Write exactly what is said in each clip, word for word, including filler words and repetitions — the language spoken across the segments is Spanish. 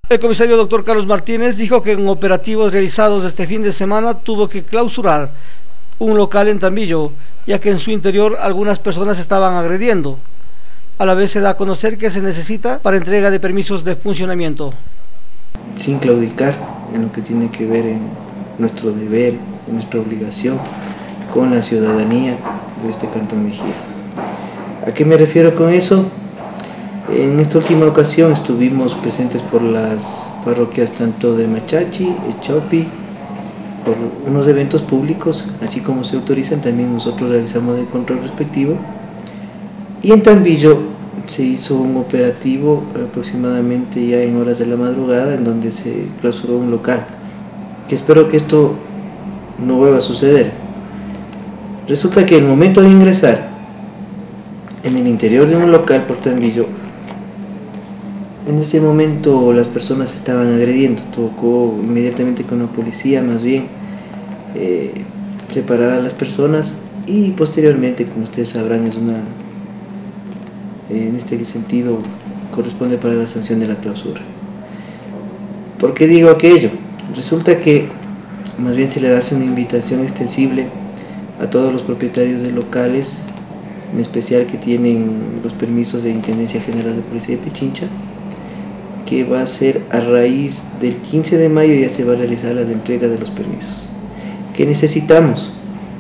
El comisario doctor Carlos Martínez dijo que en operativos realizados este fin de semana tuvo que clausurar un local en Tambillo, ya que en su interior algunas personas estaban agrediendo. A la vez se da a conocer que se necesita para entrega de permisos de funcionamiento. Sin claudicar en lo que tiene que ver en nuestro deber, en nuestra obligación con la ciudadanía de este Cantón Mejía. ¿A qué me refiero con eso? En esta última ocasión estuvimos presentes por las parroquias tanto de Machachi, Echopi, por unos eventos públicos, así como se autorizan, también nosotros realizamos el control respectivo. Y en Tambillo se hizo un operativo aproximadamente ya en horas de la madrugada, en donde se clausuró un local, que espero que esto no vuelva a suceder. Resulta que el momento de ingresar en el interior de un local por Tambillo, en ese momento las personas estaban agrediendo. Tocó inmediatamente con la policía, más bien eh, separar a las personas, y posteriormente, como ustedes sabrán, es una en este sentido corresponde para la sanción de la clausura. ¿Por qué digo aquello? Resulta que más bien se le hace una invitación extensible a todos los propietarios de locales, en especial que tienen los permisos de Intendencia General de Policía de Pichincha, que va a ser a raíz del quince de mayo, ya se va a realizar la entrega de los permisos. ¿Qué necesitamos?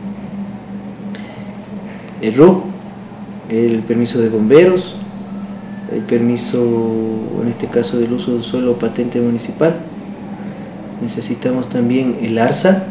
El R U J, el permiso de bomberos, el permiso, en este caso del uso del suelo, patente municipal. Necesitamos también el ARSA,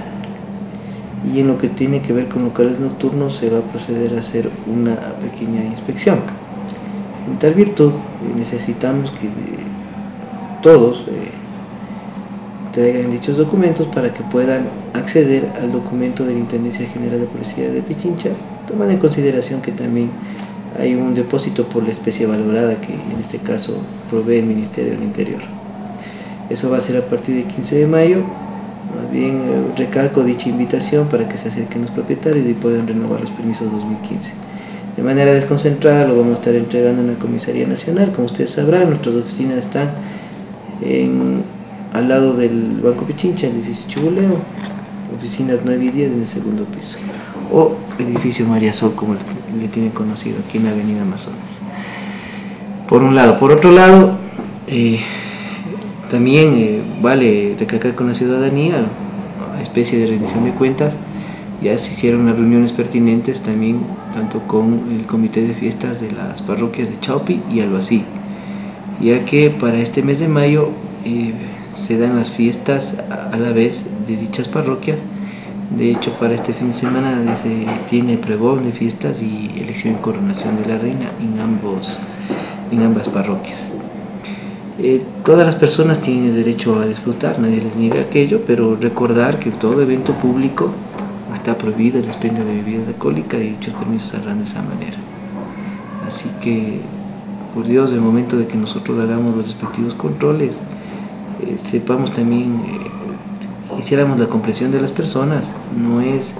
y en lo que tiene que ver con locales nocturnos se va a proceder a hacer una pequeña inspección. En tal virtud necesitamos que todos eh, traigan dichos documentos para que puedan acceder al documento de la Intendencia General de Policía de Pichincha, tomando en consideración que también hay un depósito por la especie valorada que en este caso provee el Ministerio del Interior. Eso va a ser a partir del quince de mayo. Más bien eh, recalco dicha invitación para que se acerquen los propietarios y puedan renovar los permisos dos mil quince. De manera desconcentrada lo vamos a estar entregando en la Comisaría Nacional. Como ustedes sabrán, nuestras oficinas están en, al lado del Banco Pichincha, el edificio Chubuleo, oficinas nueve y diez en el segundo piso, o edificio María Sol, como le, le tienen conocido aquí en la avenida Amazonas. Por un lado. Por otro lado, eh, también eh, vale recalcar con la ciudadanía, a especie de rendición de cuentas, ya se hicieron las reuniones pertinentes también, tanto con el comité de fiestas de las parroquias de Chaupi y Albací, ya que para este mes de mayo eh, se dan las fiestas a la vez de dichas parroquias. De hecho, para este fin de semana se tiene el pregón de fiestas y elección y coronación de la reina en, ambos, en ambas parroquias. Eh, todas las personas tienen derecho a disfrutar, nadie les niega aquello, pero recordar que todo evento público está prohibido el expendio de bebidas alcohólicas, y dichos permisos saldrán de esa manera. Así que, por Dios, el momento de que nosotros hagamos los respectivos controles, eh, sepamos también, eh, hiciéramos la comprensión de las personas. No es eh,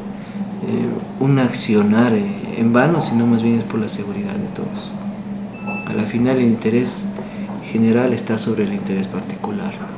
un accionar eh, en vano, sino más bien es por la seguridad de todos. A la final, el interés general está sobre el interés particular.